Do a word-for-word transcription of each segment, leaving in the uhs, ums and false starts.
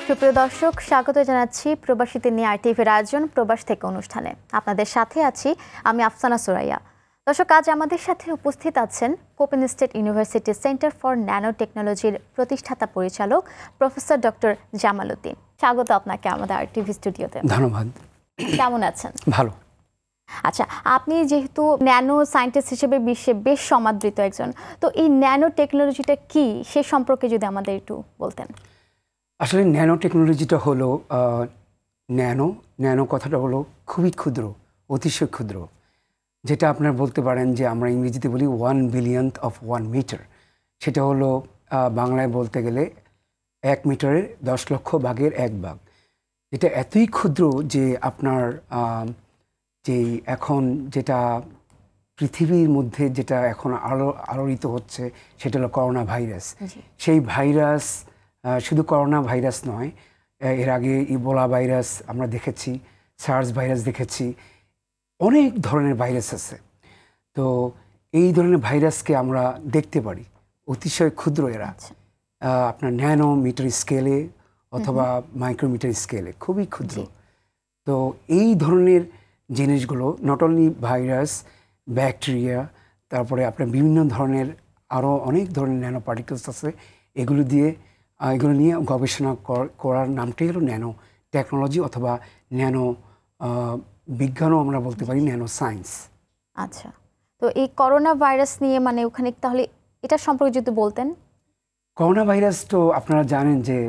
সুপ্রিয় দর্শক, স্বাগত জানাচ্ছি প্রবাসীদের নিয়ে আরটিভির আয়োজন প্রবাস থেকে অনুষ্ঠানে। আপনাদের সাথে আছি আমি আফসানা সুরাইয়া। দর্শক, আজ আমাদের সাথে উপস্থিত আছেন Coppin State University centre for nano টেকনোলজির প্রতিষ্ঠাতা পরিচালক প্রফেসর ডক্টর জামাল উদ্দিন। স্বাগত আপনাকে আমাদের আরটিভি স্টুডিওতে। ধন্যবাদ। কেমন আছেন? ভালো। আচ্ছা, আপনি যেহেতু ন্যানো সায়েন্টিস্ট হিসেবে বিশ্বে বেশ সমাদৃত একজন, তো এই ন্যানো টেকনোলজিটা কি সে সম্পর্কে যদি আমাদের একটু বলতেন। আসলে ন্যানো টেকনোলজিটা হলো ন্যানো ন্যানো কথাটা হলো খুবই ক্ষুদ্র, অতিশয় ক্ষুদ্র, যেটা আপনারা বলতে পারেন যে আমরা ইংরেজিতে বলি one billionth of one metre. সেটা হলো বাংলায় বলতে গেলে এক মিটারের দশ লক্ষ ভাগের এক ভাগ। এটা এতই ক্ষুদ্র যে আপনার যেই এখন যেটা পৃথিবীর মধ্যে যেটা এখন আলো আলোড়িত হচ্ছে সেটা হলো করোনা ভাইরাস। সেই ভাইরাস শুধু করোনা ভাইরাস নয়, এর আগে ইবোলা ভাইরাস আমরা দেখেছি, সার্স ভাইরাস দেখেছি, অনেক ধরনের ভাইরাস আছে। তো এই ধরনের ভাইরাসকে আমরা দেখতে পারি, অতিশয় ক্ষুদ্র এরা, আপনার ন্যানো মিটার স্কেলে অথবা মাইক্রোমিটার স্কেলে, খুবই ক্ষুদ্র। তো এই ধরনের জিনিসগুলো নট অনলি ভাইরাস, ব্যাকটেরিয়া, তারপরে আপনার বিভিন্ন ধরনের আরও অনেক ধরনের ন্যানো পার্টিকেলস আছে, এগুলো দিয়ে এগুলো নিয়ে গবেষণা করার নামটাই হলো ন্যানো টেকনোলজি অথবা ন্যানো বিজ্ঞানও আমরা বলতে পারি, ন্যানো সায়েন্স। আচ্ছা, তো এই করোনা ভাইরাস নিয়ে মানে ওখানে তাহলে এটা সম্পর্কে যদি বলতেন। করোনা ভাইরাস তো আপনারা জানেন যে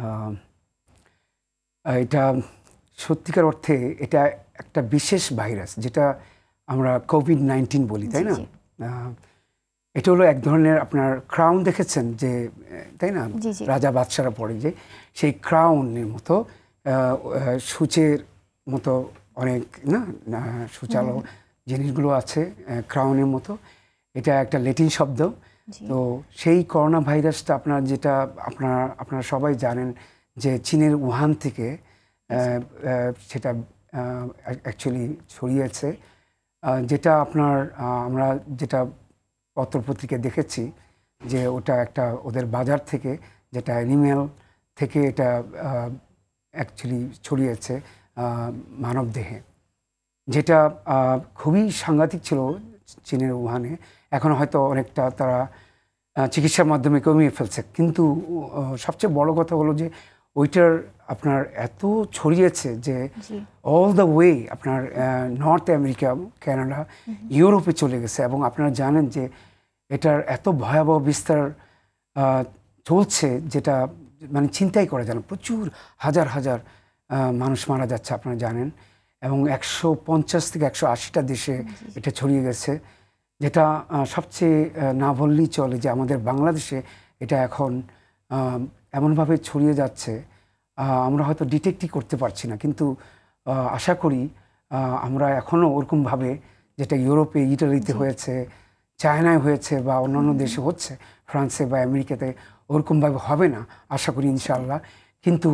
এটা সত্যিকার অর্থে এটা একটা বিশেষ ভাইরাস, যেটা আমরা কোভিড নাইন্টিন বলি, তাই না? এটা হলো এক ধরনের আপনার ক্রাউন দেখেছেন যে, তাই না, রাজা বাদশারা পরে যে সেই ক্রাউনের মতো সূচের মতো অনেক না সূচালো জিনিসগুলো আছে ক্রাউনের মতো। এটা একটা ল্যাটিন শব্দ। তো সেই করোনা ভাইরাসটা আপনার যেটা আপনারা আপনারা সবাই জানেন যে চীনের উহান থেকে সেটা অ্যাকচুয়ালি ছড়িয়েছে, যেটা আপনার আমরা যেটা পত্রপত্রিকায় দেখেছি যে ওটা একটা ওদের বাজার থেকে, যেটা অ্যানিম্যাল থেকে এটা অ্যাকচুয়ালি ছড়িয়েছে মানব দেহে, যেটা খুবই সাংঘাতিক ছিল চীনের উহানে। এখন হয়তো অনেকটা তারা চিকিৎসার মাধ্যমে কমিয়ে ফেলছে, কিন্তু সবচেয়ে বড় কথা হলো যে ওইটার আপনার এত ছড়িয়েছে যে অল দ্য ওয়ে আপনার নর্থ আমেরিকা, কানাডা, ইউরোপে চলে গেছে। এবং আপনারা জানেন যে এটার এত ভয়াবহ বিস্তার চলছে যেটা মানে চিন্তাই করা যায় না। প্রচুর হাজার হাজার মানুষ মারা যাচ্ছে আপনারা জানেন, এবং একশো পঞ্চাশ থেকে একশো আশিটা দেশে এটা ছড়িয়ে গেছে। যেটা সবচেয়ে না বললেই চলে যে আমাদের বাংলাদেশে এটা এখন এমনভাবে ছড়িয়ে যাচ্ছে আমরা হয়তো ডিটেক্টই করতে পারছি না, কিন্তু আশা করি আমরা এখনও ওরকমভাবে যেটা ইউরোপে, ইটালিতে হয়েছে, চায়নায় হয়েছে বা অন্যান্য দেশে হচ্ছে, ফ্রান্সে বা আমেরিকাতে, ওরকমভাবে হবে না আশা করি ইনশাআল্লাহ। কিন্তু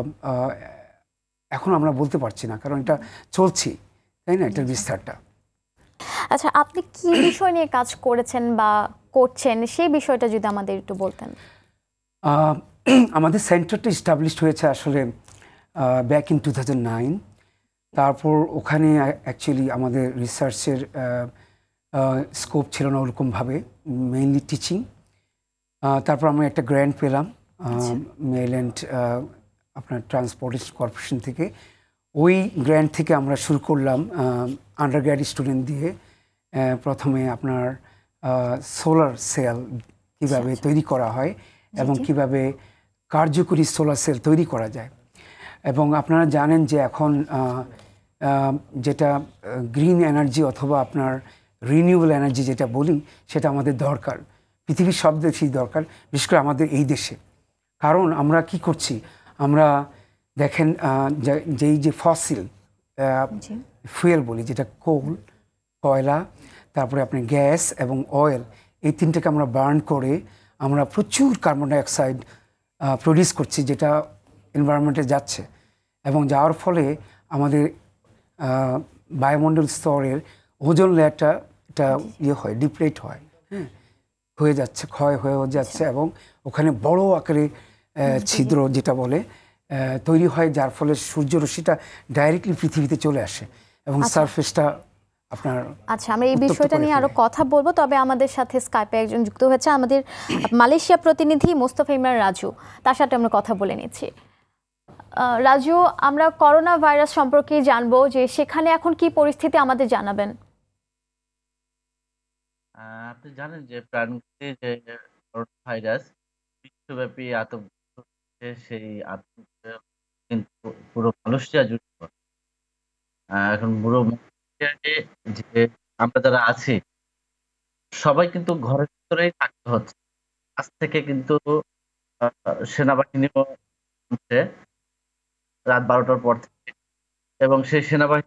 এখন আমরা বলতে পারছি না, কারণ এটা চলছে, তাই না, এটার বিস্তারটা। আচ্ছা, আপনি কি বিষয় নিয়ে কাজ করেছেন বা করছেন সেই বিষয়টা যদি আমাদের একটু বলতেন। আমাদের সেন্টারটা এস্টাবলিশড হয়েছে আসলে back in two thousand nine. তারপর ওখানে অ্যাকচুয়ালি আমাদের রিসার্চের স্কোপ ছিল না ওরকমভাবে, মেইনলি টিচিং। তারপর আমরা একটা গ্র্যান্ট পেলাম মেরিল্যান্ড আপনার ট্রান্সপোর্টেশন কর্পোরেশন থেকে। ওই গ্র্যান্ট থেকে আমরা শুরু করলাম আন্ডারগ্র্যাড স্টুডেন্ট দিয়ে প্রথমে আপনার সোলার সেল কীভাবে তৈরি করা হয় এবং কিভাবে কার্যকরী সোলার সেল তৈরি করা যায়। এবং আপনারা জানেন যে এখন যেটা গ্রিন এনার্জি অথবা আপনার রিনিউয়েবল এনার্জি যেটা বলি, সেটা আমাদের দরকার, পৃথিবীর সব দেশেই দরকার, বিশেষ করে আমাদের এই দেশে। কারণ আমরা কি করছি, আমরা দেখেন যেই যে ফসিল ফুয়েল বলি, যেটা কোল, কয়লা, তারপরে আপনার গ্যাস এবং অয়েল, এই তিনটাকে আমরা বার্ন করে আমরা প্রচুর কার্বন ডাইঅক্সাইড প্রডিউস করছি, যেটা এনভায়রনমেন্টে যাচ্ছে, এবং যাওয়ার ফলে আমাদের বায়ুমণ্ডল স্তরের ওজোন লেয়ারটা এটা ইয়ে হয়, ডিপ্লেট হয়, হ্যাঁ, হয়ে যাচ্ছে, ক্ষয় হয়ে যাচ্ছে, এবং ওখানে বড় আকারে ছিদ্র যেটা বলে তৈরি হয়, যার ফলে সূর্যরশ্মিটা ডাইরেক্টলি পৃথিবীতে চলে আসে এবং সারফেসটা আপনার। আচ্ছা, আমরা এই বিষয়টা নিয়ে আরো কথা বলবো, তবে আমাদের সাথে স্কাইপে একজন যুক্ত হয়েছে, আমাদের মালয়েশিয়া প্রতিনিধি মোস্তফা ইমরান রাজু, তার সাথে আমরা কথা বলে নিচ্ছি। রাজু, আমরা করোনা ভাইরাস সম্পর্কে জানবো যে সেখানে এখন কি পরিস্থিতি, আমাদের জানাবেন। আপনি জানেন যে প্রাণঘাতী যে করোনা ভাইরাস বিশ্বব্যাপী আতঙ্ক, সেই আতঙ্ক কিন্তু পুরো মালয়েশিয়া জুড়ে। এখন পুরো মালয়েশিয়ায় যে আমরা যারা আছি সবাই কিন্তু ঘরের ভিতরেই থাকতে হচ্ছে। আজ থেকে কিন্তু সেনাবাহিনীও রাত বারোটার পর থেকে, এবং সেই সেনাবাহিনী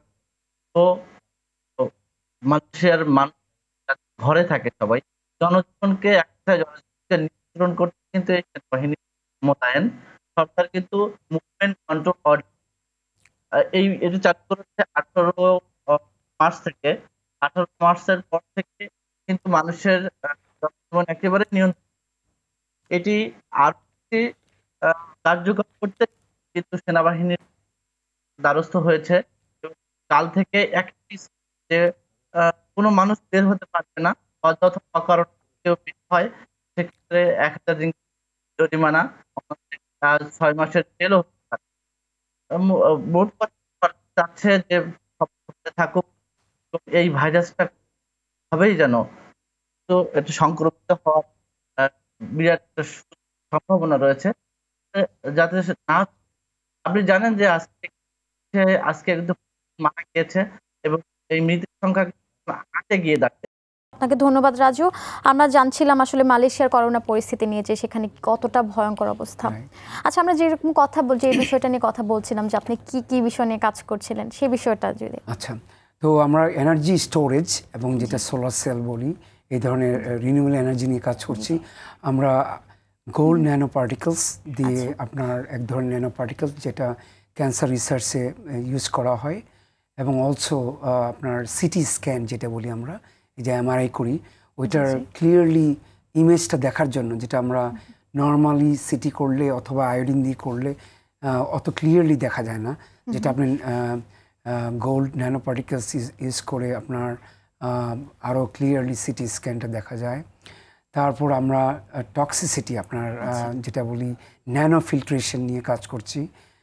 মালয়েশিয়ার মানুষ ঘরে থাকে, সবাই জনজীবনকে একটা জনজীবনকে নিয়ন্ত্রণ করতে কিন্তু এই সেনাবাহিনী মোতায়েন। সরকার কিন্তু মুভমেন্ট কন্ট্রোল অর্ডার এই এটি চালু করেছে আঠারো মার্চ থেকে। আঠারো মার্চের পর থেকে কিন্তু মানুষের জনজীবন একেবারে নিয়ন্ত্রণ, এটি আর কার্যকর করতে কিন্তু সেনাবাহিনীর দ্বারস্থ হয়েছে। কাল থেকে একটি যে কোনো মানুষ বের হতে পারবে না, অযথা অকারণ কেউ বের হয় সেক্ষেত্রে এক হাজার রিঙ্গিত জরিমানা, ছয় মাসের জেলও হতে পারে। মোট কথা চাচ্ছে যে থাকুক, এই ভাইরাসটা হবেই যেন তো একটু সংক্রমিত হওয়ার বিরাট সম্ভাবনা রয়েছে, যাতে না। আপনি জানেন যে আজকে আজকে কিন্তু মারা গিয়েছে এবং এই মৃতের সংখ্যা আটে গিয়ে দাঁড়াচ্ছে। আপনাকে ধন্যবাদ রাজু। আমরা জানছিলাম আসলে মালয়েশিয়ার করোনা পরিস্থিতি নিয়ে, যে সেখানে কতটা ভয়ঙ্কর অবস্থা। আচ্ছা, আমরা যেরকম কথা বলছি এই বিষয়টা নিয়ে কথা বলছিলাম যে আপনি কি কি বিষয় নিয়ে কাজ করছিলেন, সেই বিষয়টা যদি। আচ্ছা, তো আমরা এনার্জি স্টোরেজ এবং যেটা সোলার সেল বলি, এই ধরনের রিনিউয়েবল এনার্জি নিয়ে কাজ করছি। আমরা গোল্ড ন্যানো পার্টিকেলস দিয়ে আপনার এক ধরনের ন্যানো পার্টিকেলস যেটা ক্যান্সার রিসার্চে ইউজ করা হয়, এবং অলসো আপনার সিটি স্ক্যান যেটা বলি আমরা, যে এমআরআই করি, ওইটার ক্লিয়ারলি ইমেজটা দেখার জন্য, যেটা আমরা নর্মালি সিটি করলে অথবা আয়োডিন দিয়ে করলে অত ক্লিয়ারলি দেখা যায় না, যেটা আপনি গোল্ড ন্যানো পার্টিকেলস ইউজ করে আপনার আরও ক্লিয়ারলি সিটি স্ক্যানটা দেখা যায়। তারপর আমরা টক্সিসিটি আপনার যেটা বলি ন্যানো ফিল্ট্রেশন নিয়ে কাজ করছি।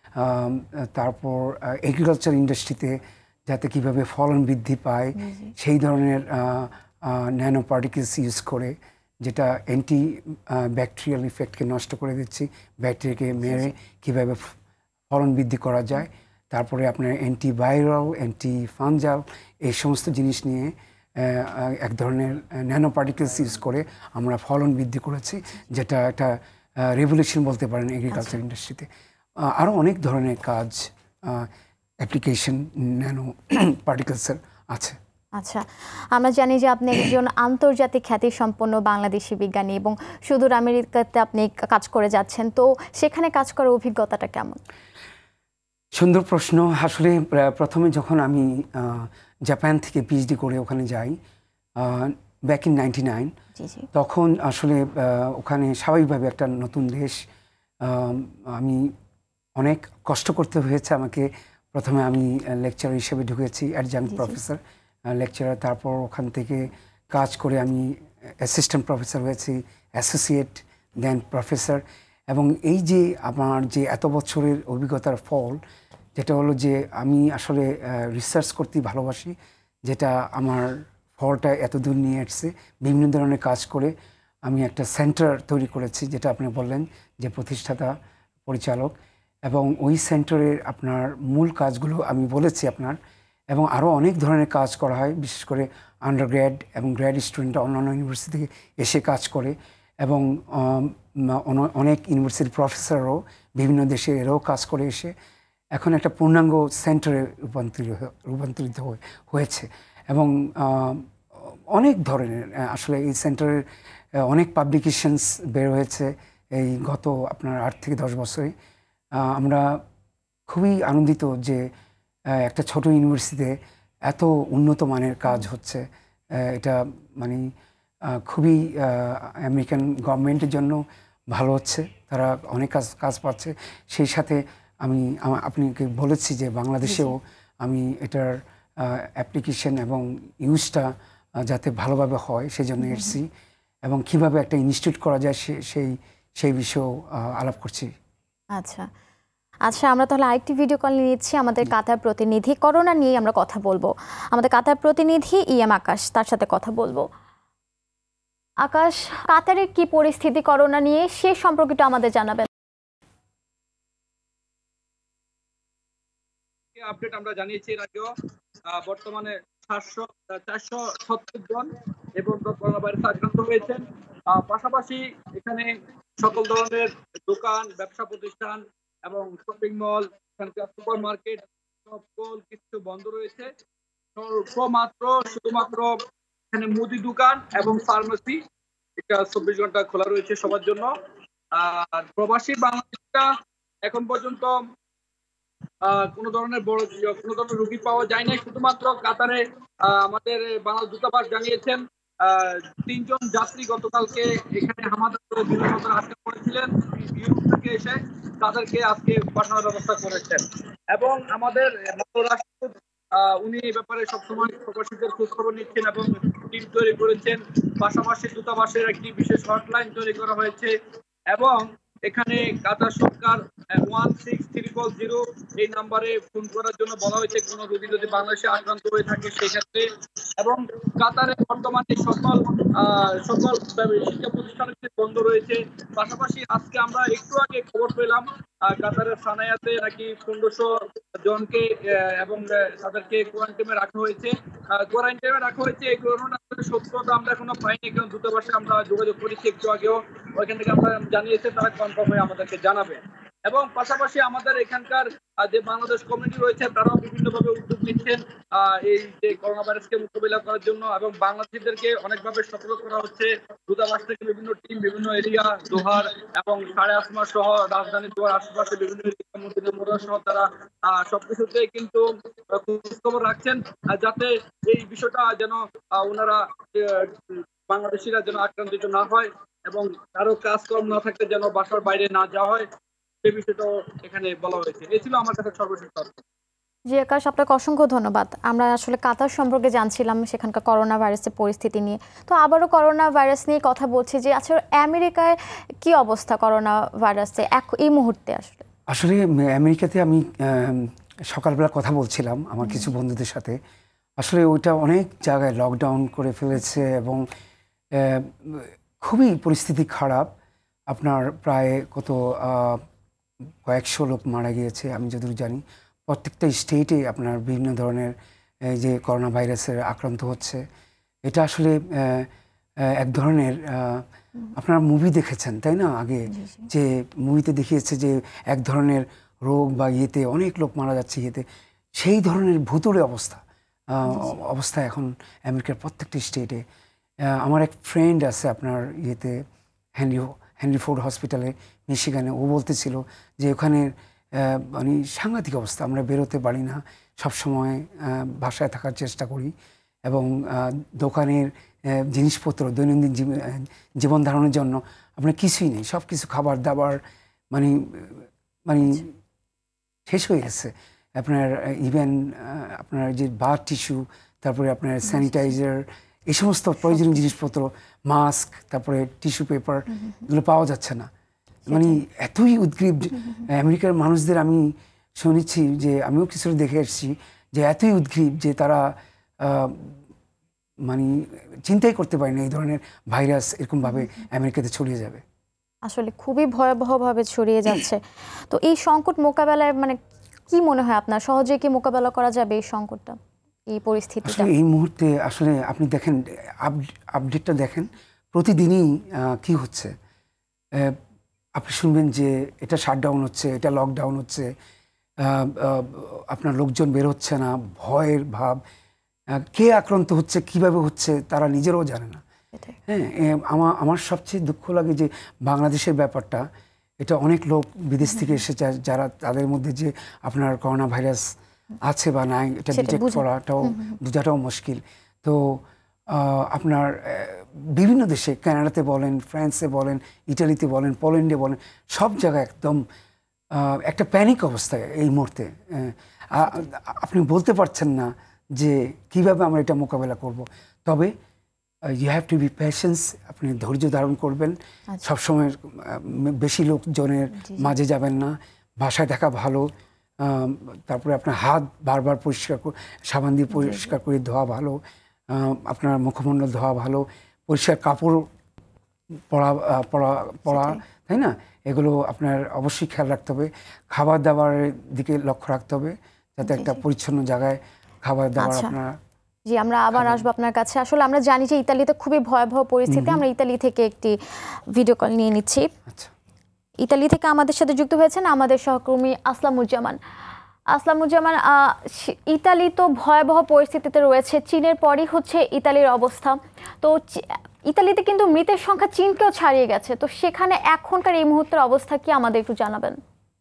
তারপর এগ্রিকালচার ইন্ডাস্ট্রিতে যাতে কিভাবে ফলন বৃদ্ধি পায় সেই ধরনের ন্যানো পার্টিকেলস ইউজ করে, যেটা অ্যান্টি ব্যাকটেরিয়াল ইফেক্টকে নষ্ট করে দিচ্ছি, ব্যাকটেরিয়াকে মেরে কীভাবে ফলন বৃদ্ধি করা যায়। তারপরে আপনার অ্যান্টিভাইরাল, অ্যান্টি ফাঞ্জাল, এই সমস্ত জিনিস নিয়ে এক ধরনের ন্যানো পার্টিকেলস ইউজ করে আমরা ফলন বৃদ্ধি করেছি, যেটা একটা রেভলিউশন বলতে পারেন এগ্রিকালচার ইন্ডাস্ট্রিতে। আরও অনেক ধরনের কাজ অ্যাপ্লিকেশন ন্যানো পার্টিকেলসের আছে। আচ্ছা, আমরা জানি যে আপনি একজন আন্তর্জাতিক খ্যাতিসম্পন্ন বাংলাদেশি বিজ্ঞানী এবং সুদূর আমেরিকাতে আপনি কাজ করে যাচ্ছেন, তো সেখানে কাজ করার অভিজ্ঞতাটা কেমন? সুন্দর প্রশ্ন। আসলে প্রথমে যখন আমি জাপান থেকে পিএইচডি করে ওখানে যাই ব্যাক ইন নাইনটি নাইন, তখন আসলে ওখানে স্বাভাবিকভাবে একটা নতুন দেশ, আমি অনেক কষ্ট করতে হয়েছে আমাকে। প্রথমে আমি লেকচারার হিসেবে ঢুকেছি, অ্যাডজাঙ্ক্ট প্রফেসর লেকচারার, তারপর ওখান থেকে কাজ করে আমি অ্যাসিস্ট্যান্ট প্রফেসর হয়েছি, অ্যাসোসিয়েট, দেন প্রফেসর। এবং এই যে আমার যে এত বছরের অভিজ্ঞতার ফল, যেটা হলো যে আমি আসলে রিসার্চ করতে ভালোবাসি, যেটা আমার ফলটা এত দূর নিয়ে এসছে। বিভিন্ন ধরনের কাজ করে আমি একটা সেন্টার তৈরি করেছি, যেটা আপনি বললেন যে প্রতিষ্ঠাতা পরিচালক, এবং ওই সেন্টারের আপনার মূল কাজগুলো আমি বলেছি আপনার, এবং আরও অনেক ধরনের কাজ করা হয়, বিশেষ করে আন্ডারগ্র্যাড এবং গ্র্যাড স্টুডেন্টরা অন্যান্য ইউনিভার্সিটি থেকে এসে কাজ করে, এবং অনেক ইউনিভার্সিটির প্রফেসররাও বিভিন্ন দেশে এরাও কাজ করে এসে এখন একটা পূর্ণাঙ্গ সেন্টারে রূপান্তরিত রূপান্তরিত হয়েছে। এবং অনেক ধরনের আসলে এই সেন্টারের অনেক পাবলিকেশনস বের হয়েছে এই গত আপনার আট থেকে দশ বছরে। আমরা খুবই আনন্দিত যে একটা ছোট ইউনিভার্সিটিতে এত উন্নত মানের কাজ হচ্ছে। এটা মানে খুবই আমেরিকান গভর্নমেন্টের জন্য ভালো হচ্ছে, তারা অনেক কাজ কাজ পাচ্ছে। সেই সাথে আমি আপনাকে বলেছি যে বাংলাদেশেও আমি এটার অ্যাপ্লিকেশন এবং ইউজটা যাতে ভালোভাবে হয় সেজন্য এসেছি এবং কিভাবে একটা ইনস্টিটিউট করা যায় সেই সেই বিষয়েও আলাপ করছি। আচ্ছা আচ্ছা, আমরা তাহলে আরেকটি ভিডিও কল নিচ্ছি আমাদের কাতার প্রতিনিধি, করোনা নিয়ে আমরা কথা বলবো। আমাদের কাতার প্রতিনিধি ইএম আকাশ, তার সাথে কথা বলবো। আকাশ, কাতারের কি পরিস্থিতি করোনা নিয়ে সে সম্পর্কিত আমাদের জানাবেন। আপডেট আমরা জানিয়েছি এর আগেও, বর্তমানে চারশো চারশো সত্তর জন এবং করোনা ভাইরাসে আক্রান্ত হয়েছেন। পাশাপাশি এখানে সকল ধরনের দোকান, ব্যবসা প্রতিষ্ঠান এবং শপিং মল, এখানকার সুপার মার্কেট সকল কিছু বন্ধ রয়েছে। মাত্র শুধুমাত্র এখানে মুদি দোকান এবং ফার্মেসি এটা চব্বিশ ঘন্টা খোলা রয়েছে সবার জন্য। আর প্রবাসী বাংলাদেশিরা এখন পর্যন্ত কোনো ধরনের বড় কোনো ধরনের রোগী পাওয়া যায় না। শুধুমাত্র কাতারে আমাদের বাংলাদেশ দূতাবাস জানিয়েছেন তিনজন যাত্রী গতকালকে এখানে হামাদ করে বিমানবন্দরে আটকা পড়েছিলেন, ইউরোপ থেকে এসে তাদেরকে আজকে পাঠানোর ব্যবস্থা করেছেন। এবং আমাদের রাষ্ট্র উনি এই ব্যাপারে সবসময় প্রবাসীদের খোঁজখবর নিচ্ছেন এবং টিম তৈরি করেছেন। পাশাপাশি দূতাবাসের একটি বিশেষ হটলাইন তৈরি করা হয়েছে এবং এখানে কাতার সরকার ওয়ান সিক্স ট্রিপল জিরো এই নাম্বারে ফোন করার জন্য বলা হয়েছে কোনো রোগী যদি বাংলাদেশে আক্রান্ত হয়ে থাকে সেই ক্ষেত্রে। এবং কাতারে বর্তমানে সকল সকল শিক্ষা প্রতিষ্ঠান বন্ধ রয়েছে। পাশাপাশি আজকে আমরা একটু আগে খবর পেলাম কাতারের সানায়াতে নাকি পনেরোশো জনকে এবং তাদেরকে কোয়ারেন্টাইনে রাখা হয়েছে। কোয়ারেন্টাইনে রাখা হয়েছে এই করোনা সত্যতা আমরা এখনো পাইনি, কারণ দূতাবাসে আমরা যোগাযোগ করেছি একটু আগেও, ওইখান থেকে আমরা জানিয়েছে তারা কনফার্ম হয়ে আমাদেরকে জানাবে। এবং পাশাপাশি আমাদের এখানকার যে বাংলাদেশ কমিউনিটি রয়েছে তারাও বিভিন্নভাবে উদ্যোগ নিচ্ছেন এই যে করোনা ভাইরাসকে মোকাবিলা করার জন্য এবং বাংলাদেশিদেরকে অনেকভাবে সতর্ক করা হচ্ছে। দূতাবাস থেকে বিভিন্ন টিম বিভিন্ন এরিয়া দোহার এবং সাড়ে আসমা সহ রাজধানী দোহার আশেপাশে বিভিন্ন এরিয়া সহ তারা সবকিছুতেই কিন্তু খোঁজখবর রাখছেন যাতে এই বিষয়টা যেন ওনারা বাংলাদেশিরা যেন আক্রান্ত না হয় এবং কারো কাজকর্ম না থাকতে যেন বাসার বাইরে না যাওয়া হয় সেই বিষয়টাও এখানে বলা হয়েছে। এই ছিল আমার কাছে সর্বশেষ তথ্য। জি আকাশ, আপনাকে অসংখ্য ধন্যবাদ। আমরা আসলে কাতার সম্পর্কে জানছিলাম সেখানকার করোনা ভাইরাসের পরিস্থিতি নিয়ে, তো আবারও করোনা ভাইরাস নিয়ে কথা বলছি যে আচ্ছা আমেরিকায় কি অবস্থা করোনা ভাইরাসে এই মুহূর্তে? আসলে আসলে আমেরিকাতে আমি সকালবেলা কথা বলছিলাম আমার কিছু বন্ধুদের সাথে। আসলে ওইটা অনেক জায়গায় লকডাউন করে ফেলেছে এবং খুবই পরিস্থিতি খারাপ। আপনার প্রায় কত কয়েকশো লোক মারা গিয়েছে আমি যতদূর জানি। প্রত্যেকটা স্টেটে আপনার বিভিন্ন ধরনের যে করোনা ভাইরাসের আক্রান্ত হচ্ছে। এটা আসলে এক ধরনের আপনারা মুভি দেখেছেন তাই না আগে, যে মুভিতে দেখিয়েছে যে এক ধরনের রোগ বা ইয়েতে অনেক লোক মারা যাচ্ছে ইয়েতে, সেই ধরনের ভুতুড়ে অবস্থা অবস্থা এখন আমেরিকার প্রত্যেকটি স্টেটে। আমার এক ফ্রেন্ড আছে আপনার ইয়েতে হেনরি হেনরি ফোর্ড হসপিটালে মিশিগানে, ও বলতেছিল যে ওখানে মানে সাংঘাতিক অবস্থা, আমরা বেরোতে পারি না, সবসময় বাসায় থাকার চেষ্টা করি এবং দোকানের জিনিসপত্র দৈনন্দিন জীবন ধারণের জন্য আপনার কিছুই নেই, সব কিছু খাবার দাবার মানে মানে শেষ হয়ে গেছে। আপনার ইভেন আপনার যে বার টিস্যু, তারপরে আপনার স্যানিটাইজার, এই সমস্ত প্রয়োজনীয় জিনিসপত্র, মাস্ক, তারপরে টিস্যু পেপার, এগুলো পাওয়া যাচ্ছে না। মানে এতই উদ্গ্রীব আমেরিকার মানুষদের, আমি শুনেছি যে আমিও কিছু দেখে এসেছি যে এতই উদ্গ্রীব যে তারা মানে চিন্তাই করতে পারে না এই ধরনের ভাইরাস এরকমভাবে আমেরিকাতে ছড়িয়ে যাবে। আসলে খুবই ভয়াবহভাবে ছড়িয়ে যাচ্ছে। তো এই সংকট মোকাবেলায় মানে কি মনে হয় আপনার, সহজে কি মোকাবেলা করা যাবে এই সংকটটা, এই পরিস্থিতিটা? এই মুহূর্তে আসলে আপনি দেখেন আপডেটটা দেখেন প্রতিদিনই কি হচ্ছে। আপনি শুনবেন যে এটা শাটডাউন হচ্ছে, এটা লকডাউন হচ্ছে, আপনার লোকজন বের হচ্ছে না, ভয়ের ভাব, কে আক্রান্ত হচ্ছে কিভাবে হচ্ছে তারা নিজেরাও জানে না। হ্যাঁ, আমার আমার সবচেয়ে দুঃখ লাগে যে বাংলাদেশের ব্যাপারটা, এটা অনেক লোক বিদেশ থেকে এসেছে যারা, তাদের মধ্যে যে আপনার করোনা ভাইরাস আছে বা নাই এটা ডিটেক্ট করাটাও বোঝাটাও মুশকিল। তো আপনার বিভিন্ন দেশে, কানাডাতে বলেন, ফ্রান্সে বলেন, ইটালিতে বলেন, পোল্যান্ডে বলেন, সব জায়গায় একদম একটা প্যানিক অবস্থায় এই মুহূর্তে আপনি বলতে পারছেন না যে কিভাবে আমরা এটা মোকাবেলা করব। তবে you have to be patience, আপনি ধৈর্য ধারণ করবেন, সবসময় বেশি লোকজনের মাঝে যাবেন না, বাসায় থাকা ভালো, তারপরে আপনার হাত বারবার পরিষ্কার সাবান দিয়ে পরিষ্কার করে ধোয়া ভালো, আপনার মুখমণ্ডল ধোয়া ভালো, পরিষ্কার কাপড় পরা পরা পরা তাই না, এগুলো আপনার অবশ্যই খেয়াল রাখতে হবে। খাবার দাবারের দিকে লক্ষ্য রাখতে হবে যাতে একটা পরিচ্ছন্ন জায়গায় খাবার দাবার আপনার। জি, আমরা আবার আসবো আপনার কাছে। আসলে আমরা জানি যে ইতালিতে খুবই ভয়াবহ পরিস্থিতি। আমরা ইতালি থেকে একটি ভিডিও কল নিয়ে নিচ্ছি। আচ্ছা, ইতালি থেকে আমাদের সাথে যুক্ত হয়েছেন আমাদের সহকর্মী আসলামুজ্জামান। আসলামুজ্জামান, ইতালি তো ভয়াবহ পরিস্থিতিতে রয়েছে, চীনের পরই হচ্ছে ইতালির অবস্থা। তো ইতালিতে কিন্তু মৃতের সংখ্যা চীনকেও ছাড়িয়ে গেছে, তো সেখানে এখনকার এই মুহূর্তের অবস্থা কি আমাদের একটু জানাবেন?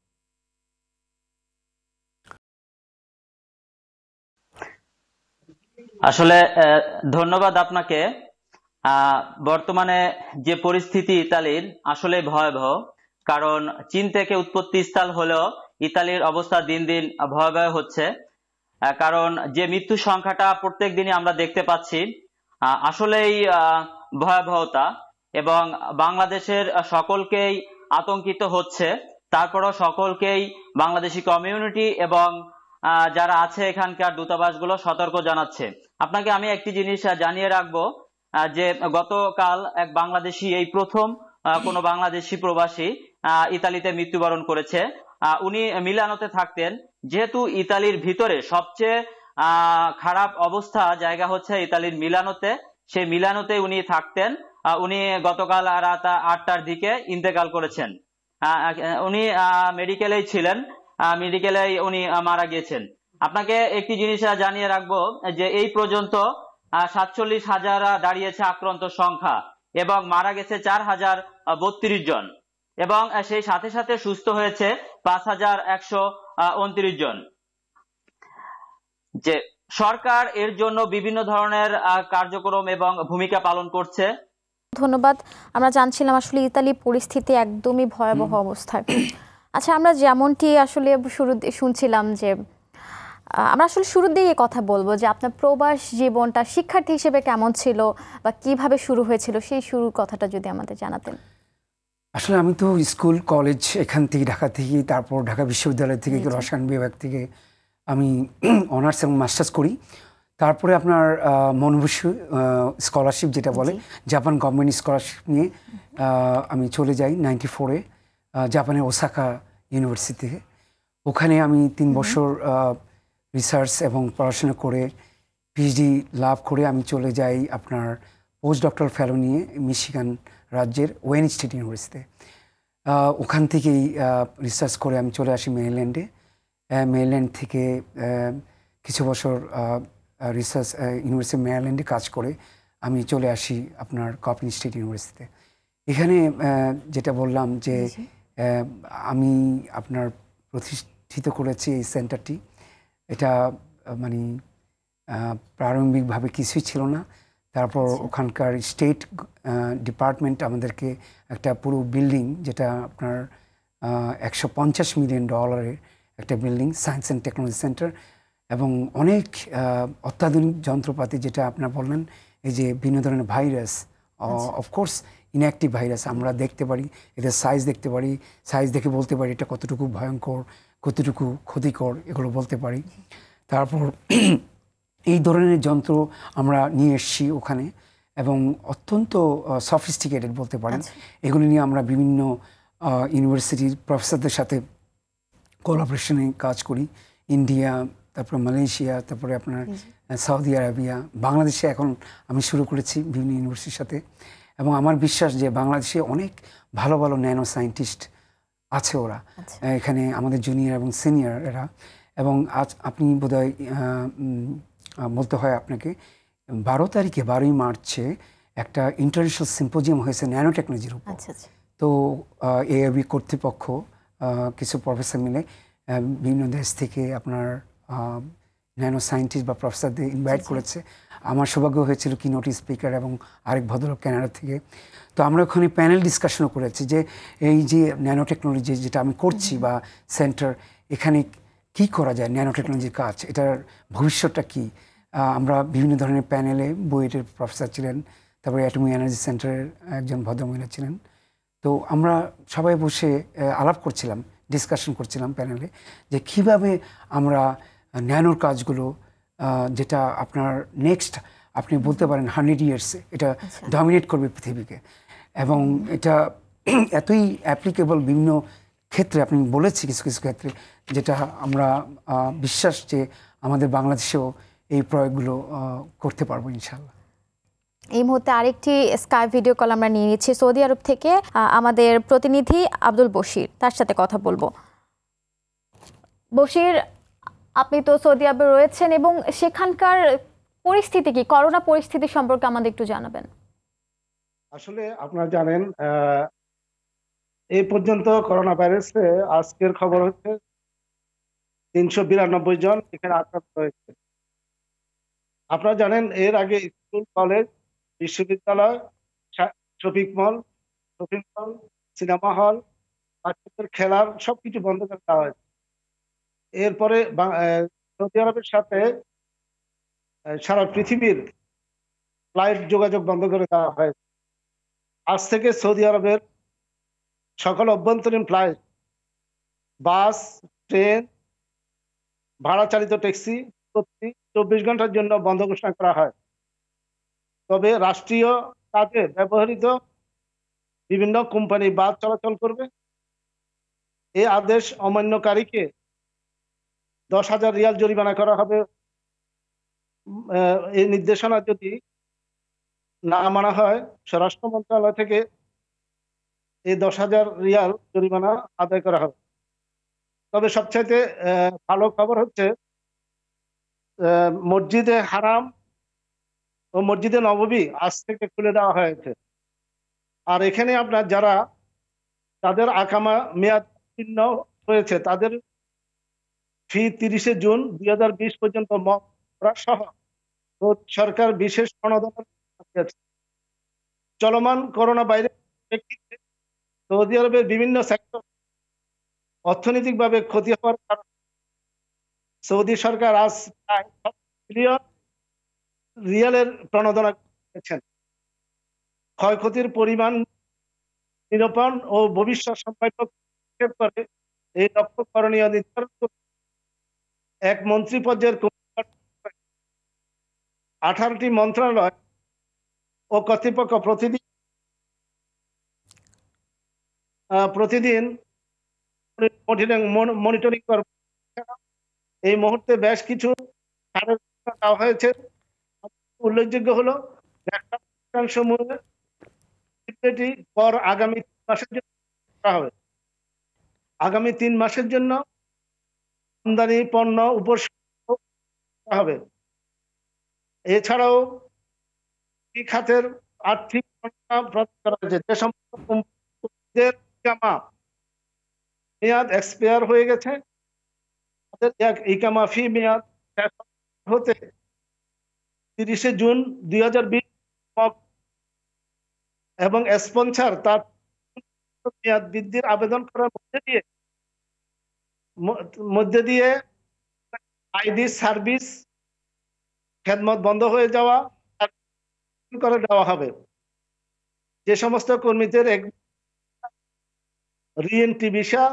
আসলে ধন্যবাদ আপনাকে। বর্তমানে যে পরিস্থিতি ইতালির আসলে ভয়াবহ, কারণ চীন থেকে উৎপত্তি স্থল হলেও ইতালির অবস্থা দিন দিন ভয়াবহ হচ্ছে। কারণ যে মৃত্যু সংখ্যাটা প্রত্যেক দিনই আমরা দেখতে পাচ্ছি আসলেই ভয়াবহতা, এবং বাংলাদেশের সকলকেই আতঙ্কিত হচ্ছে। তারপরও সকলকেই বাংলাদেশি কমিউনিটি এবং যারা আছে এখানকার দূতাবাসগুলো সতর্ক জানাচ্ছে। আপনাকে আমি একটি জিনিস জানিয়ে রাখবো যে গতকাল এক বাংলাদেশি, এই প্রথম কোনো বাংলাদেশি প্রবাসী ইতালিতে মৃত্যুবরণ করেছে। উনি মিলানোতে থাকতেন, যেহেতু ইতালির ভিতরে সবচেয়ে আহ খারাপ অবস্থা জায়গা হচ্ছে ইতালির মিলানোতে, সেই মিলানোতে উনি থাকতেন। উনি গতকাল রাত আটটার দিকে ইন্তেকাল করেছেন। উনি মেডিকেলেই ছিলেন, মেডিকেলে উনি মারা গিয়েছেন। আপনাকে একটি জিনিস জানিয়ে রাখবো যে এই পর্যন্ত সাতচল্লিশ হাজার দাঁড়িয়েছে আক্রান্ত সংখ্যা, এবং মারা গেছে চার হাজার বত্রিশ জন, এবং সেই সাথে সাথে সুস্থ হয়েছে পাঁচ হাজার একশো উনত্রিশ জন। যে সরকার এর জন্য বিভিন্ন ধরনের কার্যক্রম এবং ভূমিকা পালন করছে। ধন্যবাদ। আমরা জানছিলাম আসলে ইতালি পরিস্থিতি একদমই ভয়াবহ অবস্থায়। আচ্ছা, আমরা যেমনটি আসলে শুরু শুনছিলাম যে আমরা আসলে শুরুর দিকে কথা বলবো যে আপনার প্রবাস জীবনটা শিক্ষার্থী হিসেবে কেমন ছিল বা কিভাবে শুরু হয়েছিল, সেই শুরুর কথাটা যদি আমাদের জানাতেন। আসলে আমি তো স্কুল কলেজ এখান থেকে, ঢাকা থেকে, তারপর ঢাকা বিশ্ববিদ্যালয় থেকে, রসায়ন বিভাগ থেকে আমি অনার্স এবং মাস্টার্স করি। তারপরে আপনার মনোবুশি স্কলারশিপ যেটা বলে, জাপান গভর্নমেন্ট স্কলারশিপ নিয়ে আমি চলে যাই নাইনটি ফোরে জাপানের ওসাকা ইউনিভার্সিটি থেকে। ওখানে আমি তিন বছর রিসার্চ এবং পড়াশোনা করে পিএইচডি লাভ করে আমি চলে যাই আপনার পোস্ট ডক্টরাল ফেলো নিয়ে মিশিগান রাজ্যের ওয়েন স্টেট ইউনিভার্সিটিতে। ওখান থেকেই রিসার্চ করে আমি চলে আসি মেরিল্যান্ডে। মেরিল্যান্ড থেকে কিছু বছর রিসার্চ ইউনিভার্সিটি মেরিল্যান্ডে কাজ করে আমি চলে আসি আপনার কপিন স্টেট ইউনিভার্সিটিতে। এখানে যেটা বললাম যে আমি আপনার প্রতিষ্ঠিত করেছি এই সেন্টারটি। এটা মানে প্রারম্ভিকভাবে কিছুই ছিল না। তারপর ওখানকার স্টেট ডিপার্টমেন্ট আমাদেরকে একটা পুরো বিল্ডিং, যেটা আপনার একশো পঞ্চাশ মিলিয়ন ডলারের একটা building, science and technology centre, এবং অনেক অত্যাধুনিক যন্ত্রপাতি, যেটা আপনার বললেন এই যে বিভিন্ন ধরনের ভাইরাস, অফকোর্স ইনঅ্যাক্টিভ ভাইরাস আমরা দেখতে পারি, এদের সাইজ দেখতে পারি, সাইজ দেখে বলতে পারি এটা কতটুকু ভয়ঙ্কর, কতটুকু ক্ষতিকর, এগুলো বলতে পারি। তারপর এই ধরনের যন্ত্র আমরা নিয়ে এসেছি ওখানে, এবং অত্যন্ত সফিস্টিকেটেড বলতে পারেন। এগুলো নিয়ে আমরা বিভিন্ন ইউনিভার্সিটির প্রফেসরদের সাথে কোলাবোরেশনে কাজ করি। ইন্ডিয়া, তারপরে মালয়েশিয়া, তারপরে আপনার সৌদি আরবিয়া, বাংলাদেশে এখন আমি শুরু করেছি বিভিন্ন ইউনিভার্সিটির সাথে। এবং আমার বিশ্বাস যে বাংলাদেশে অনেক ভালো ভালো ন্যানো সায়েন্টিস্ট আছে ওরা এখানে, আমাদের জুনিয়র এবং সিনিয়র এরা। এবং আজ আপনি বোধহয় বলতে হয় আপনাকে, বারো তারিখে বারোই মার্চে একটা ইন্টারন্যাশনাল সিম্পোজিয়াম হয়েছে ন্যানো টেকনোলজির উপর। তো এআইবি কর্তৃপক্ষ কিছু প্রফেসর মিলে বিভিন্ন দেশ থেকে আপনার ন্যানো সায়েন্টিস্ট বা প্রফেসরদের ইনভাইট করেছে। আমার সৌভাগ্য হয়েছিল কি নোটিস স্পিকার এবং আরেক ভদ্রলোক কানাডা থেকে। তো আমরা ওখানে প্যানেল ডিসকাশনও করেছি যে এই যে ন্যানো টেকনোলজি যেটা আমি করছি বা সেন্টার, এখানে কি করা যায়, ন্যানো টেকনোলজির কাজ, এটার ভবিষ্যৎটা কি। আমরা বিভিন্ন ধরনের প্যানেলে, বুয়েটের প্রফেসর ছিলেন, তারপরে অ্যাটমিক এনার্জি সেন্টারের একজন ভদ্রমহিলা ছিলেন। তো আমরা সবাই বসে আলাপ করছিলাম, ডিসকাশন করছিলাম প্যানেলে যে কিভাবে আমরা ন্যানোর কাজগুলো, যেটা আপনার নেক্সট আপনি বলতে পারেন হান্ড্রেড ইয়ার্সে এটা ডমিনেট করবে পৃথিবীকে, এবং এটা এতই অ্যাপ্লিকেবল বিভিন্ন ক্ষেত্রে, আপনি বলেছি কিছু কিছু ক্ষেত্রে, যেটা আমরা বিশ্বাস যে আমাদের বাংলাদেশেও এই প্রয়োগগুলো করতে পারবো ইনশাআল্লাহ। এই মুহূর্তে আরেকটি স্কাইপ ভিডিও কল আমরা নিয়ে নিচ্ছি সৌদি আরব থেকে আমাদের প্রতিনিধি আব্দুল বশির, তার সাথে কথা বলবো। বশির, আপনি তো সৌদি আরবে রয়েছেন এবং সেখানকার পরিস্থিতি কি, করোনা পরিস্থিতি সম্পর্কে আমাদের একটু জানাবেন। আসলে আপনারা জানেন এই পর্যন্ত করোনা ভাইরাসে আজকের খবর হচ্ছে তিনশো বিরানব্বই জন এখানে আক্রান্ত হয়েছে। আপনারা জানেন এর আগে স্কুল, কলেজ, বিশ্ববিদ্যালয়, shopping mall, shopping mall, cinema hall, বাচ্চাদের খেলার সবকিছু বন্ধ করে দেওয়া হয়েছে। এরপরে সৌদি আরবের সাথে সারা পৃথিবীর ফ্লাইট যোগাযোগ বন্ধ করে দেওয়া হয়েছে। আজ থেকে সৌদি আরবের সকল অভ্যন্তরীণ ফ্লাইট, বাস, ট্রেন, ভাড়া চালিত ট্যাক্সি প্রতি চব্বিশ ঘন্টার জন্য বন্ধ ঘোষণা করা হয়। তবে রাষ্ট্রীয় কাজে ব্যবহৃত বিভিন্ন কোম্পানি বাস চলাচল করবে। এই আদেশ অমান্যকারীকে দশ হাজার রিয়াল জরিমানা করা হবে। এই নির্দেশনা যদি না মানা হয়, স্বরাষ্ট্র মন্ত্রণালয় থেকে এই দশ হাজার রিয়াল জরিমানা আদায় করা হবে। তবে সবচাইতে ভালো খবর হচ্ছে মসজিদে হারাম ও মসজিদে নববী আজ থেকে খুলে দেওয়া হয়েছে। আর এখানে আপনার যারা তাদের আকামা মেয়াদ উত্তীর্ণ হয়েছে তাদের ফি তিরিশে জুন দুই হাজার বিশ পর্যন্ত সহ সরকার বিশেষ অনুদান দিয়েছে। চলমান করোনা ভাইরাস প্রেক্ষিতে সৌদি আরবের বিভিন্ন সেক্টর অর্থনৈতিকভাবে ক্ষতি হওয়ার কারণে সৌদি সরকার আজ প্রায় বিলিয়ন রিয়ালের প্রণোদনা করেছেন। ক্ষয়ক্ষতির পরিমাণ নিরূপণ ও ভবিষ্যৎ সম্ভাব্য করে এই লক্ষ্য করণীয় নির্ধারণ করে এক মন্ত্রী পর্যায়ের আঠারোটি মন্ত্রণালয় ও কর্তৃপক্ষ প্রতিদিন প্রতিদিন মনিটরিং করবে। এই মুহূর্তে বেশ কিছু দেওয়া হয়েছে। উল্লেখযোগ্য হলো কর আগামী তিন মাসের জন্য করা হবে। আগামী তিন মাসের জন্য আমদানি পণ্য উপর করা হবে। এছাড়াও এই খাতের আর্থিক করা হয়েছে। যে সমস্ত কোম্পানিদের ইকামা মেয়াদ এক্সপায়ার হয়ে গেছে তাদের ইকামা ফি মেয়াদ হতে তিরিশে জুন দুই হাজার বিশ এবং স্পন্সর তার মেয়াদ বৃদ্ধির আবেদন করার মধ্যে দিয়ে মধ্যে দিয়ে আইডি সার্ভিস খেদমত বন্ধ হয়ে যাওয়া করে দেওয়া হবে। যে সমস্ত কর্মীদের রিএন্ট্রি ভিসা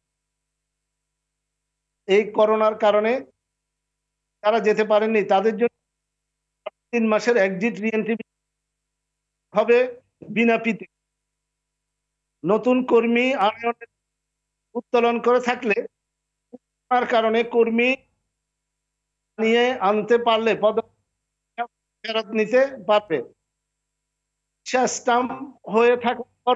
এই করোনার কারণে তারা যেতে পারেননি তাদের জন্য তিন মাসের এক্সিট রিএন্ট্রি হবে বিনা ফিতে। নতুন কর্মী আনয়নের উত্তোলন করে থাকলে তার কারণে কর্মী নিয়ে আনতে পারলে পদ ফেরত নিতে পারবে। স্টাম্প হয়ে থাকার পর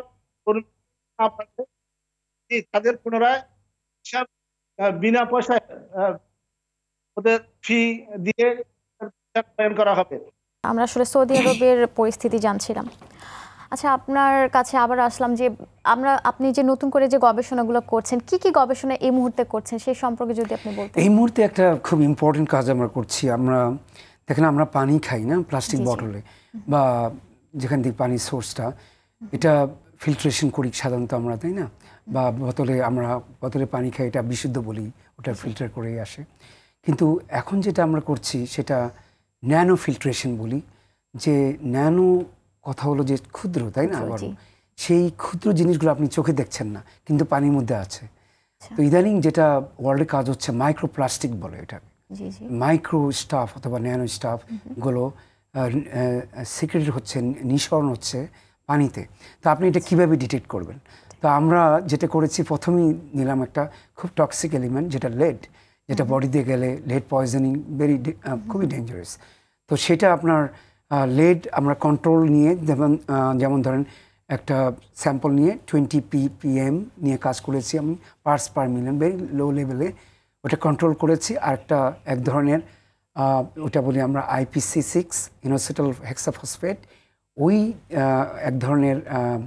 তাদের পুনরায় বিনা পয়সায় ওদের ফি দিয়ে করা হবে। আমরা আসলে সৌদি আরবের পরিস্থিতি জানছিলাম। আচ্ছা, আপনার কাছে আবার আসলাম যে আমরা আপনি যে নতুন করে যে গবেষণাগুলো করছেন, কি কি গবেষণা এই মুহূর্তে করছেন সেই সম্পর্কে যদি আপনি বলতেন। এই মুহূর্তে একটা খুব ইম্পর্টেন্ট কাজ আমরা করছি। আমরা দেখেন আমরা পানি খাই না প্লাস্টিক বটলে, বা যেখান থেকে পানির সোর্সটা, এটা ফিল্ট্রেশন করি সাধারণত আমরা, তাই না? বা বোতলে আমরা বোতলে পানি খাই, এটা বিশুদ্ধ বলি, ওটা ফিল্টার করেই আসে। কিন্তু এখন যেটা আমরা করছি সেটা ন্যানো ফিল্ট্রেশন বলি, যে ন্যানো কথা হলো যে ক্ষুদ্র, তাই না? আবার সেই ক্ষুদ্র জিনিসগুলো আপনি চোখে দেখছেন না কিন্তু পানির মধ্যে আছে। তো ইদানিং যেটা ওয়ার্ল্ডে কাজ হচ্ছে মাইক্রোপ্লাস্টিক বলে এটাকে, মাইক্রো স্টাফ অথবা ন্যানো স্টাফ গুলো সিক্রেট হচ্ছে, নিঃসরণ হচ্ছে পানিতে। তো আপনি এটা কিভাবে ডিটেক্ট করবেন? তো আমরা যেটা করেছি, প্রথমেই নিলাম একটা খুব টক্সিক এলিমেন্ট যেটা লেড, যেটা বডিতে গেলে লেড পয়জনিং ভেরি খুবই ডেঞ্জারাস। তো সেটা আপনার লেড আমরা কন্ট্রোল নিয়ে, যেমন যেমন ধরেন একটা স্যাম্পল নিয়ে টোয়েন্টি পি পিএম নিয়ে কাজ করেছি আমি, parts per million, very low লেভেলে ওটা কন্ট্রোল করেছি। আর একটা এক ধরনের ওটা বলি আমরা আইপিসি সিক্স ইনোসিটাল হেক্সাফসফেট, ওই এক ধরনের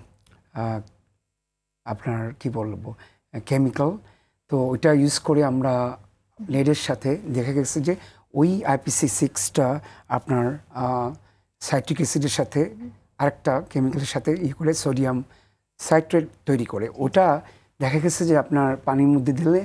আপনার কি বলবো কেমিক্যাল। তো ওইটা ইউজ করে আমরা লেডের সাথে দেখা গেছে যে ওই আইপিসি সিক্সটা আপনার সাইট্রিক অ্যাসিডের সাথে আরেকটা কেমিক্যালের সাথে ই করে সোডিয়াম সাইট্রেট তৈরি করে, ওটা দেখা গেছে যে আপনার পানির মধ্যে দিলে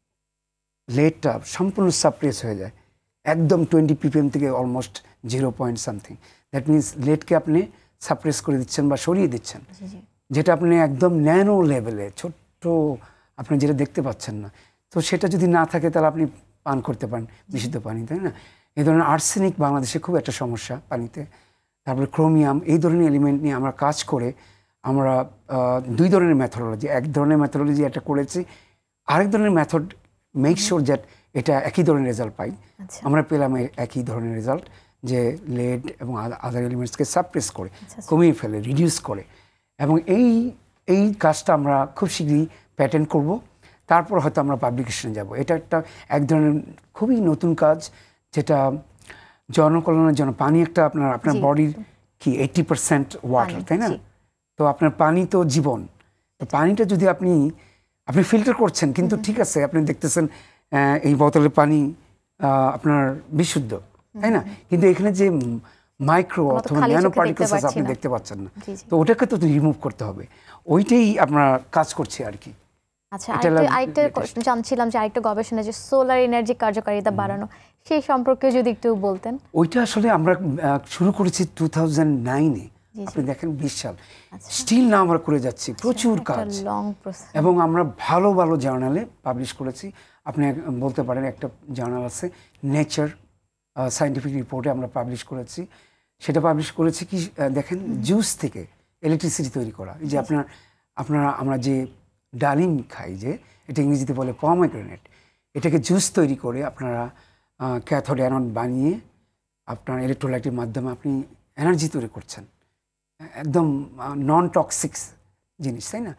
লেডটা সম্পূর্ণ সাপ্রেস হয়ে যায়, একদম টোয়েন্টি পিপিএম থেকে almost zero point something. That means লেডকে আপনি সাপ্রেস করে দিচ্ছেন বা সরিয়ে দিচ্ছেন, যেটা আপনি একদম ন্যানো লেভেলে ছোট্ট আপনি যেটা দেখতে পাচ্ছেন না। তো সেটা যদি না থাকে তাহলে আপনি পান করতে পারেন বিশুদ্ধ পানি, তাই না? এই ধরনের আর্সেনিক বাংলাদেশে খুব একটা সমস্যা পানিতে, তারপরে ক্রোমিয়াম, এই ধরনের এলিমেন্ট নিয়ে আমরা কাজ করে আমরা দুই ধরনের মেথোডোলজি, এক ধরনের মেথোডোলজি একটা করেছি, আরেক ধরনের মেথড মেক শিওর দ্যাট এটা একই ধরনের রেজাল্ট পাই। আমরা পেলাম একই ধরনের রেজাল্ট, যে লেড এবং আদার এলিমেন্টসকে সাপ্রেস করে, কমিয়ে ফেলে, রিডিউস করে। এবং এই এই কাজটা আমরা খুব শীঘ্রই প্যাটেন্ট করব, তারপর হয়তো আমরা পাবলিকেশনে যাব। এটা একটা এক ধরনের খুবই নতুন কাজ, যেটা জনকল্যাণের জন্য। পানি একটা আপনার আপনার বডির কি এইটি পার্সেন্ট ওয়াটার, তাই না? তো আপনার পানি তো জীবন। তো পানিটা যদি আপনি আপনি ফিল্টার করছেন, কিন্তু ঠিক আছে আপনি দেখতেছেন এই বোতলের পানি আপনার বিশুদ্ধ, তাই না? কিন্তু এখানে যে মাইক্রো অথবা ন্যানো পার্টিকেলস আছে আপনি দেখতে পাচ্ছেন না, তো ওটাকে তো রিমুভ করতে হবে। ওইটাই আমরা কাজ করছি আর কি। আচ্ছা, আরেকটা জানছিলাম যে আরেকটা গবেষণা যে সোলার এনার্জি কার্যকারিতা বাড়ানো, সেই সম্পর্কে যদি একটু বলতেন। ওইটা আসলে আমরা শুরু করেছি টু থাউজেন্ড নাইনে, আপনি দেখেন বিশ সাল, স্টিল না আমরা করে যাচ্ছি, প্রচুর কাজ, এবং আমরা ভালো ভালো জার্নালে পাবলিশ করেছি। আপনি বলতে পারেন একটা জার্নাল আছে নেচার, সায়েন্টিফিক রিপোর্টে আমরা পাবলিশ করেছি। সেটা পাবলিশ করেছি কি দেখেন, জুস থেকে ইলেকট্রিসিটি তৈরি করা। এই যে আপনার আপনারা আমরা যে ডালিম খাই, যে এটা ইংরেজিতে বলে পমেগ্রেনেট, এটাকে জুস তৈরি করে আপনারা ক্যাথোড অ্যানোড বানিয়ে আপনার ইলেকট্রোলাইটের মাধ্যমে আপনি এনার্জি তৈরি করছেন, একদম নন টক্সিক জিনিস, তাই না?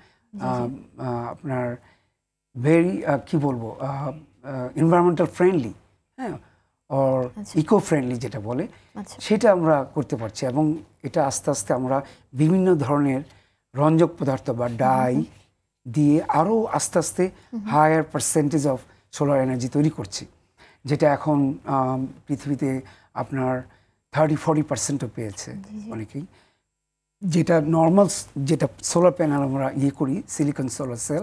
আপনার ভেরি কি বলবো এনভায়রনমেন্টাল ফ্রেন্ডলি, হ্যাঁ, অর ইকো ফ্রেন্ডলি যেটা বলে, সেটা আমরা করতে পারছি। এবং এটা আস্তে আস্তে আমরা বিভিন্ন ধরনের রঞ্জক পদার্থ বা ডাই দিয়ে আরও আস্তে আস্তে higher percentage of solar energy তৈরি করছি, যেটা এখন পৃথিবীতে আপনার থার্টি ফর্টি পার্সেন্টও পেয়েছে অনেকেই। যেটা নর্মাল যেটা সোলার প্যানেল আমরা ইয়ে করি, সিলিকন সোলার সেল,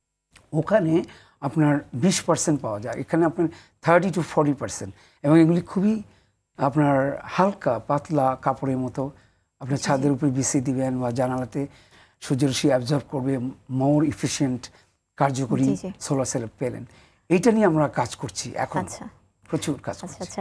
ওখানে আপনার বিশ পার্সেন্ট পাওয়া যায়, এখানে আপনার থার্টি টু ফর্টি পার্সেন্ট। এবং এগুলি খুবই আপনার হালকা পাতলা কাপড়ের মতো, আপনার ছাদের উপরে বিছিয়ে দিবেন বা জানালাতে সূর্যরশ্মি অ্যাবজর্ব করবে, মোর ইফিশিয়েন্ট কার্যকরী সোলার সেল পেলেন। এইটা নিয়ে আমরা কাজ করছি এখন, প্রচুর কাজ করছি। আচ্ছা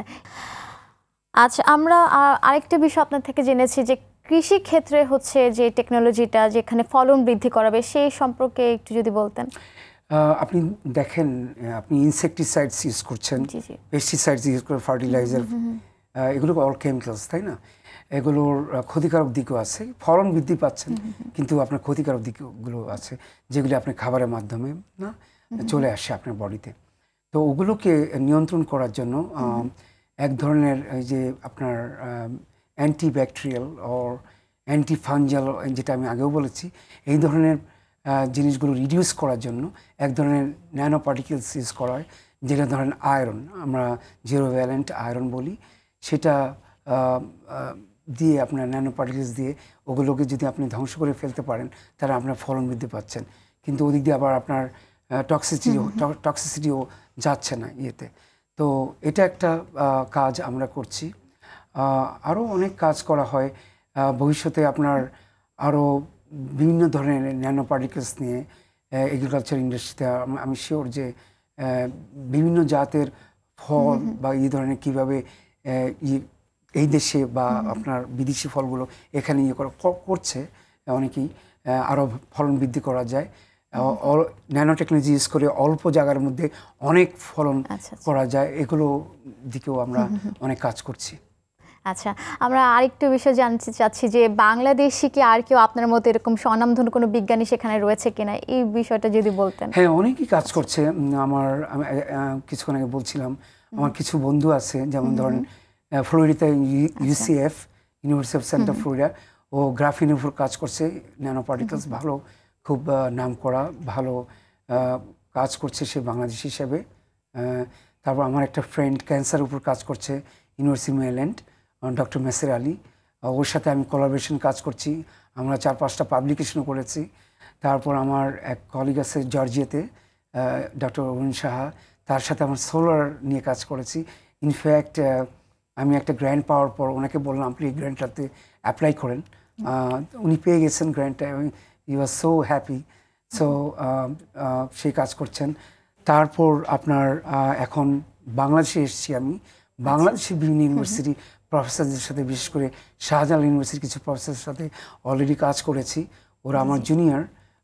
আচ্ছা, আমরা আরেকটা বিষয় আপনার থেকে জেনেছি যে কৃষি ক্ষেত্রে হচ্ছে যে টেকনোলজিটা যেখানে ফলন বৃদ্ধি করাবে, সেই সম্পর্কে একটু যদি বলতেন। আপনি দেখেন, আপনি ইনসেকটিসাইডস ইউজ করছেন, পেস্টিসাইডস ইউজ করে, ফার্টিলাইজার, এগুলো অল কেমিক্যালস, তাই না? এগুলোর ক্ষতিকারক দিকও আছে, ফলন বৃদ্ধি পাচ্ছেন কিন্তু আপনার ক্ষতিকারক দিকগুলো আছে, যেগুলি আপনার খাবারের মাধ্যমে না চলে আসে আপনার বডিতে। তো ওগুলোকে নিয়ন্ত্রণ করার জন্য এক ধরনের এই যে আপনার অ্যান্টিব্যাকটেরিয়াল অর অ্যান্টি ফাঞ্জাল, যেটা আমি আগেও বলেছি, এই ধরনের জিনিসগুলো রিডিউস করার জন্য এক ধরনের ন্যানো পার্টিকেলস ইউজ করা হয়, যেটা ধরেন আয়রন, আমরা জিরো ভ্যালেন্ট আয়রন বলি, সেটা দিয়ে আপনার ন্যানো পার্টিকেলস দিয়ে ওগুলোকে যদি আপনি ধ্বংস করে ফেলতে পারেন তাহলে আপনার ফলন বৃদ্ধি পাচ্ছেন, কিন্তু ওদিক দিয়ে আবার আপনার টক্সিসিটিও টক্সিসিটিও যাচ্ছে না ইয়েতে। তো এটা একটা কাজ আমরা করছি। আরও অনেক কাজ করা হয় ভবিষ্যতে, আপনার আরও বিভিন্ন ধরনের ন্যানো পার্টিকেলস নিয়ে এগ্রিকালচার ইন্ডাস্ট্রিতে আমি শিওর যে বিভিন্ন জাতের ফল বা এই ধরনের কীভাবে এই দেশে বা আপনার বিদেশি ফলগুলো এখানে ইয়ে করা করছে অনেকেই, আরও ফলন বৃদ্ধি করা যায়। ন্যানো টেকনোলজি ইউজ করে অল্প জায়গার মধ্যে অনেক ফলন করা যায়, এগুলো দিকেও আমরা অনেক কাজ করছি। আচ্ছা, আমরা আরেকটু বিষয় জানতে চাচ্ছি যে বাংলাদেশি কি আর কেউ আপনার মতো এরকম স্বনামধন্য কোনো বিজ্ঞানী সেখানে রয়েছে কিনা, এই বিষয়টা যদি বলতেন। হ্যাঁ, অনেকেই কাজ করছে। আমার আমি কিছুক্ষণ আগে বলছিলাম আমার কিছু বন্ধু আছে, যেমন ধরেন ফ্লোরিডাতে UCF, university of central Florida, ও গ্রাফিনের উপর কাজ করছে, ন্যানো পার্টিকেলস ভালো, খুব নাম করা ভালো কাজ করছে সে বাংলাদেশি হিসেবে। তারপর আমার একটা ফ্রেন্ড ক্যান্সার উপর কাজ করছে ইউনিভার্সিটি মেরিল্যান্ড, ডক্টর মেসের আলী, ওর সাথে আমি কোলাবোরেশন কাজ করছি, আমরা চার পাঁচটা পাবলিকেশনও করেছি। তারপর আমার এক কলিগ আছে জর্জিয়াতে, ডক্টর অরুণ সাহা, তার সাথে আমার সোলার নিয়ে কাজ করেছি। ইনফ্যাক্ট আমি একটা গ্র্যান্ট পাওয়ার পর ওনাকে বললাম আপনি এই গ্র্যান্টটাতে অ্যাপ্লাই করেন, উনি পেয়ে গেছেন গ্র্যান্টটা, you are so happy. So সেই কাজ করছেন। তারপর আপনার এখন বাংলাদেশে এসেছি আমি, বাংলাদেশের বিভিন্ন ইউনিভার্সিটি প্রফেসরদের সাথে, বিশেষ করে শাহজালাল ইউনিভার্সিটির কিছু প্রফেসরের সাথে অলরেডি কাজ করেছি। ওরা আমার জুনিয়র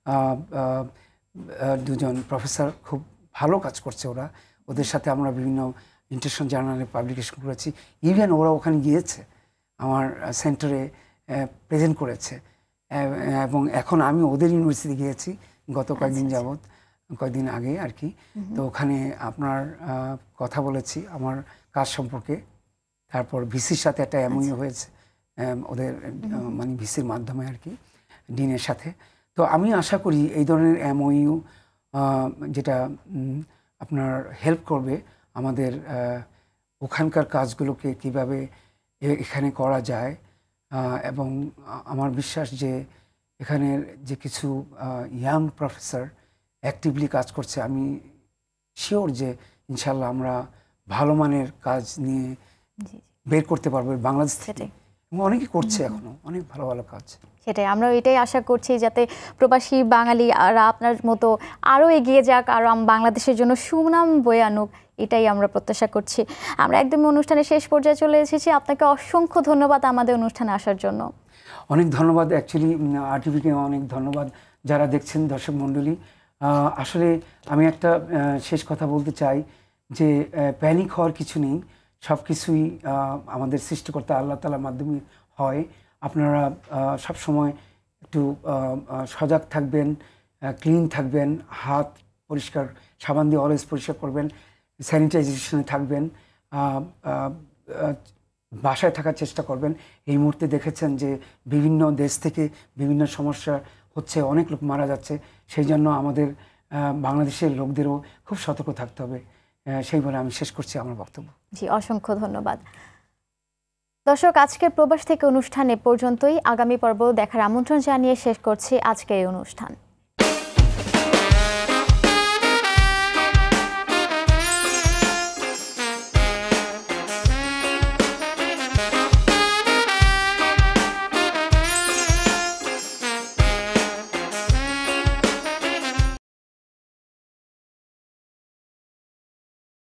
দুজন প্রফেসর, খুব ভালো কাজ করছে ওরা, ওদের সাথে আমরা বিভিন্ন ইন্টারন্যাশনাল জার্নালে পাবলিকেশন করেছি। ইভেন ওরা ওখানে গিয়েছে আমার সেন্টারে প্রেজেন্ট করেছে, এবং এখন আমি ওদের ইউনিভার্সিটি গিয়েছি গত কয়েকদিন যাবৎ, কয়েকদিন আগে আর কি। তো ওখানে আপনার কথা বলেছি আমার কাজ সম্পর্কে। তারপর ভিসির সাথে একটা এমওইউ হয়েছে ওদের, মানে ভিসির মাধ্যমে আর কি, ডিনের সাথে। তো আমি আশা করি এই ধরনের এমওইউ যেটা আপনার হেল্প করবে আমাদের ওখানকার কাজগুলোকে কিভাবে এখানে করা যায়, এবং আমার বিশ্বাস যে এখানের যে কিছু ইয়াং প্রফেসর অ্যাক্টিভলি কাজ করছে, আমি শিওর যে ইনশাল্লাহ আমরা ভালো মানের কাজ নিয়ে বের করতে পারবো বাংলাদেশ থেকে। অনেকে করছে এখনো অনেক ভালো ভালো কাজ। সেটাই, আমরা এটাই আশা করছি যাতে প্রবাসী বাঙালি আর আপনার মতো আরও এগিয়ে যাক, আর বাংলাদেশের জন্য সুনাম বয়ে আনুক, এটাই আমরা প্রত্যাশা করছি। আমরা একদম অনুষ্ঠানের শেষ পর্যায়ে চলে এসেছি। আপনাকে অসংখ্য ধন্যবাদ আমাদের অনুষ্ঠানে আসার জন্য। অনেক ধন্যবাদ, অ্যাকচুয়ালি আরটিভিকে অনেক ধন্যবাদ যারা দেখছেন দর্শক মণ্ডলী। আসলে আমি একটা শেষ কথা বলতে চাই যে প্যানিক হওয়ার কিছু নেই, সব কিছুই আমাদের সৃষ্টিকর্তা আল্লাহ তাআলার মাধ্যমে হয়। আপনারা সব সময় একটু সজাগ থাকবেন, ক্লিন থাকবেন, হাত পরিষ্কার সাবান দিয়ে অলওয়েজ পরিষ্কার করবেন, স্যানিটাইজেশনে থাকবেন, বাসায় থাকার চেষ্টা করবেন। এই মুহূর্তে দেখেছেন যে বিভিন্ন দেশ থেকে বিভিন্ন সমস্যা হচ্ছে, অনেক লোক মারা যাচ্ছে, সেই জন্য আমাদের বাংলাদেশের লোকদেরও খুব সতর্ক থাকতে হবে। সেই বলে আমি শেষ করছি আমার বক্তব্য। জি, অসংখ্য ধন্যবাদ। দর্শক, আজকের প্রবাস থেকে অনুষ্ঠান এ পর্যন্তই। আগামী পর্ব দেখার আমন্ত্রণ জানিয়ে শেষ করছি আজকের এই অনুষ্ঠান।